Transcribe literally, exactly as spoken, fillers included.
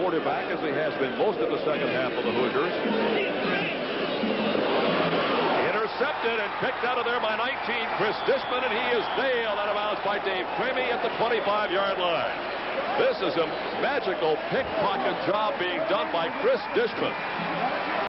quarterback, as he has been most of the second half of the Hoosiers. Intercepted and picked out of there by nineteen, Chris Dishman, and he is nailed out of bounds by Dave Cramy at the twenty-five yard line. This is a magical pickpocket job being done by Chris Dishman.